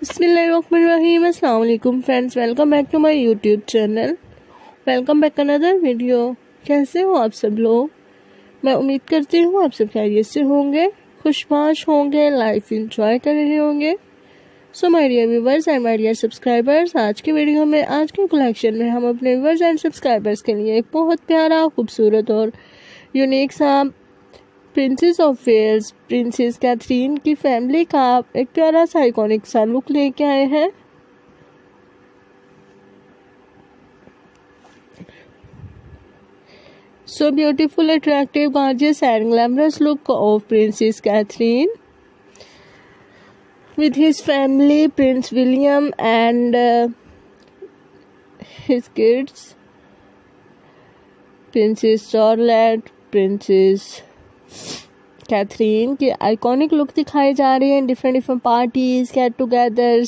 बिस्मिल्लाहिर्रहमानिर्रहीम। अस्सलाम वालेकुम friends, welcome back to my YouTube channel. Welcome back another video. कैसे हो आप सब लोग? मैं उम्मीद करती हूँ आप सब खैरियत से होंगे, खुशबाश होंगे, लाइफ इंजॉय कर रहे होंगे। So my dear viewers and my dear subscribers, आज के वीडियो में, आज के कलेक्शन में हम अपने व्यूवर्स एंड सब्सक्राइबर्स के लिए एक बहुत प्यारा, खूबसूरत और यूनिक सा princess of Wales, princess Catherine की फैमिली का एक प्यारा सा आइकॉनिक सा लुक लेके आए हैं। So beautiful, attractive, gorgeous and glamorous look of Princess Catherine with his family, Prince William and his kids, Princess Charlotte, Princess Catherine की आइकॉनिक लुक दिखाई जा रही है। Different parties, get togethers,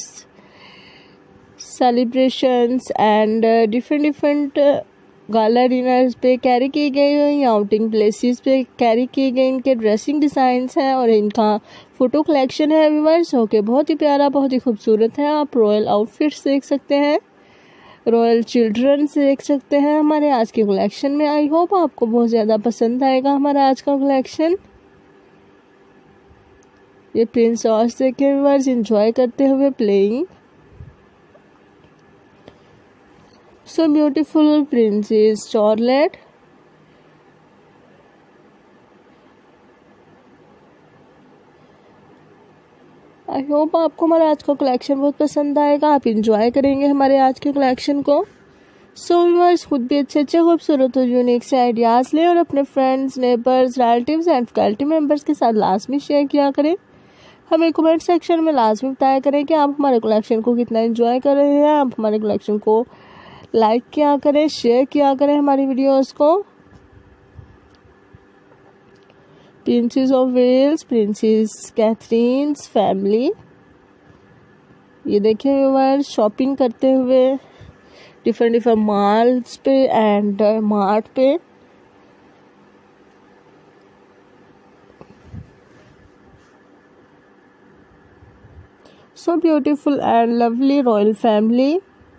celebrations and different gala dinners पे carry की गई हुई, outing places पे कैरी किए गए इनके ड्रेसिंग डिज़ाइंस हैं और इनका फ़ोटो कलेक्शन है व्यूअर्स। ओके, बहुत ही प्यारा, बहुत ही खूबसूरत है। आप रॉयल आउटफिट्स देख सकते हैं, रॉयल चिल्ड्रंस देख सकते हैं हमारे आज के कलेक्शन में। आई होप आपको बहुत ज़्यादा पसंद आएगा हमारा आज का कलेक्शन। ये प्रिंस ऑर्स देखे व्यूअर्स एंजॉय करते हुए playing. So beautiful princess Charlotte. I hope आपको हमारा आज का कलेक्शन बहुत पसंद आएगा, आप इंजॉय करेंगे हमारे आज के कलेक्शन को। सो व्यूअर्स, खुद भी अच्छे खूबसूरत और यूनिक से आइडियाज़ लें और अपने friends, neighbours, relatives and faculty members के साथ लाजमी शेयर किया करें। हमें कमेंट सेक्शन में लाजमी बताया करें कि आप हमारे कलेक्शन को कितना एंजॉय कर रहे हैं। आप हमारे कलेक्शन को लाइक किया करें, शेयर किया करें हमारी वीडियोस को। Princess of Wales, princess Catherine's family. ये देखिए व्यूअर्स, शॉपिंग करते हुए डिफरेंट मॉल्स पे एंड मार्ट पे। So beautiful and lovely royal family.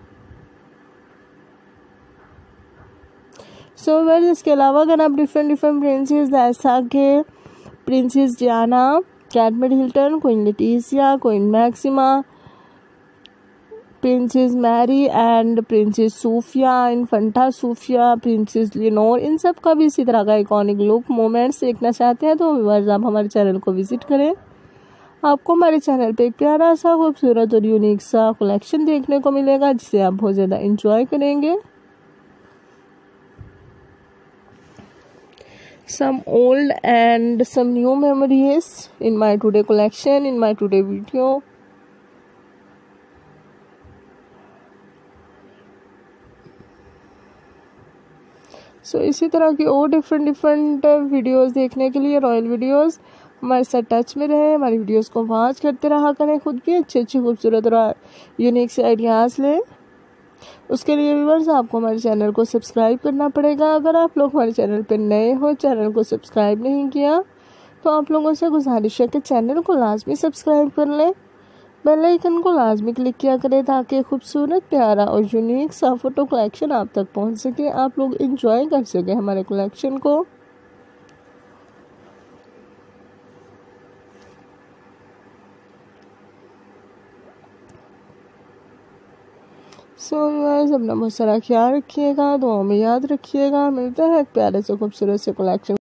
So well, इसके अलावा अगर आप डिफरेंट प्रिंसेस जैसा कि princess Diana, Kate Middleton, queen Letizia, queen Maxima, princess Mary and princess Sofia, infanta Sofia, princess Leonor, इन सब का भी इसी तरह का आइकॉनिक लुक मोमेंट्स देखना चाहते हैं तो व्यूअर्स आप हमारे चैनल को विजिट करें। आपको हमारे चैनल पे एक प्यारा सा, खूबसूरत और यूनिक सा कलेक्शन देखने को मिलेगा जिसे आप बहुत ज़्यादा एंजॉय करेंगे। Some old and some new memories in my today collection, in my today video. So इसी तरह की और डिफरेंट वीडियोस देखने के लिए, रॉयल वीडियोस, हमारे साथ टच में रहे, हमारी वीडियोस को वॉच करते रहा करें। खुद भी अच्छे खूबसूरत और यूनिक से आइडियाज़ लें। उसके लिए व्यूअर्स आपको हमारे चैनल को सब्सक्राइब करना पड़ेगा। अगर आप लोग हमारे चैनल पर नए हो, चैनल को सब्सक्राइब नहीं किया, तो आप लोगों से गुजारिश है कि चैनल को लाजमी सब्सक्राइब कर लें, बेल आइकन को लाजमी क्लिक किया करें ताकि खूबसूरत, प्यारा और यूनिक सा फ़ोटो कलेक्शन आप तक पहुंच सके, आप लोग इंजॉय कर सके हमारे कलेक्शन को। सो व्यूअर्स, अपना बहुत सारा ख्याल रखिएगा, दुआओं में याद रखिएगा। मिलता है एक प्यारे से खूबसूरत से कलेक्शन।